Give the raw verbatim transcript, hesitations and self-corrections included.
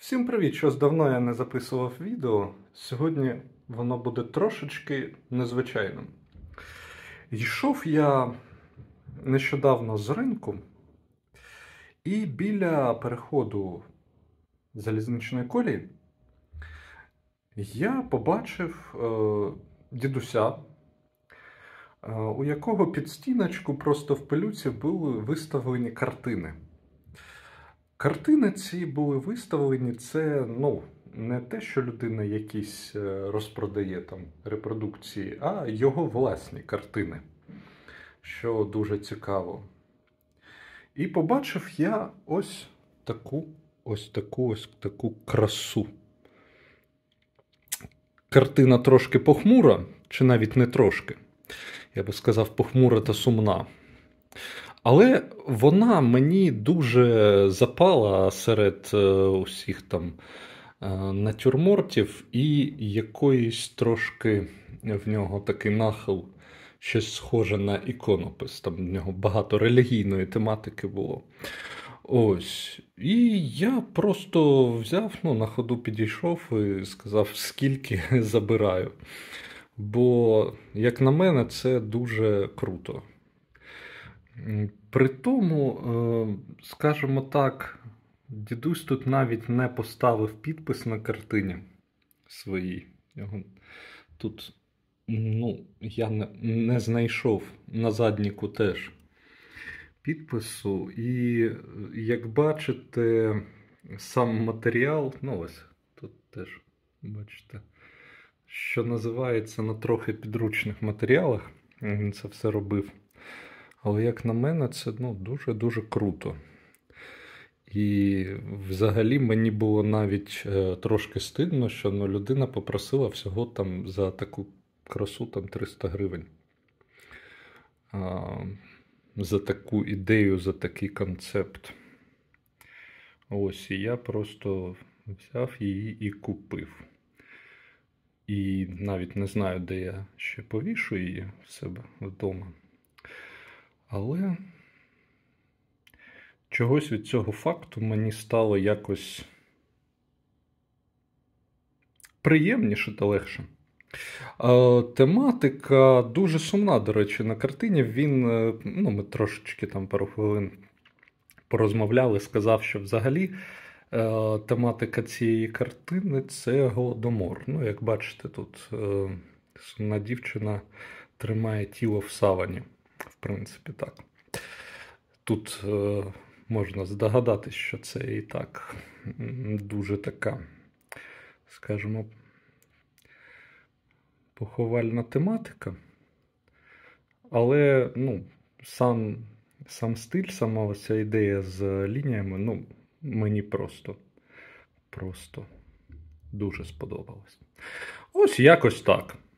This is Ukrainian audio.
Всім привіт! Щось давно я не записував відео. Сьогодні воно буде трошечки незвичайним. Йшов я нещодавно з ринку, і біля переходу залізничної колії я побачив е, дідуся, е, у якого під стіночку просто в пилюці були виставлені картини. Картини ці були виставлені, це, ну, не те, що людина якісь розпродає там репродукції, а його власні картини, що дуже цікаво. І побачив я ось таку, ось таку, ось таку красу. Картина трошки похмура, чи навіть не трошки, я би сказав, похмура та сумна. Але вона мені дуже запала серед е, усіх там е, натюрмортів, і якоїсь трошки в нього такий нахил, щось схоже на іконопис. Там в нього багато релігійної тематики було. Ось. І я просто взяв, ну, на ходу підійшов і сказав, скільки забираю. Бо, як на мене, це дуже круто. При тому, скажімо так, дідусь тут навіть не поставив підпис на картині своїй. Його тут, ну, я не, не знайшов на задніку теж підпису. І, як бачите, сам матеріал, ну ось, тут теж, бачите, що називається, на трохи підручних матеріалах, він це все робив. Але, як на мене, це, ну, дуже-дуже круто. І взагалі мені було навіть е, трошки стидно, що, ну, людина попросила всього там за таку красу там триста гривень. А, за таку ідею, за такий концепт. Ось, і я просто взяв її і купив. І навіть не знаю, де я ще повішу її в себе вдома. Але чогось від цього факту мені стало якось приємніше та легше. А, тематика дуже сумна, до речі, на картині. Він, ну, ми трошечки там пару хвилин порозмовляли, сказав, що взагалі е, тематика цієї картини – це голодомор. Ну, як бачите, тут е, сумна дівчина тримає тіло в савані. В принципі, так. Тут е, можна здогадатись, що це і так дуже така, скажімо, поховальна тематика. Але, ну, сам, сам стиль, сама ось ця ідея з лініями, ну, мені просто, просто дуже сподобалось. Ось якось так.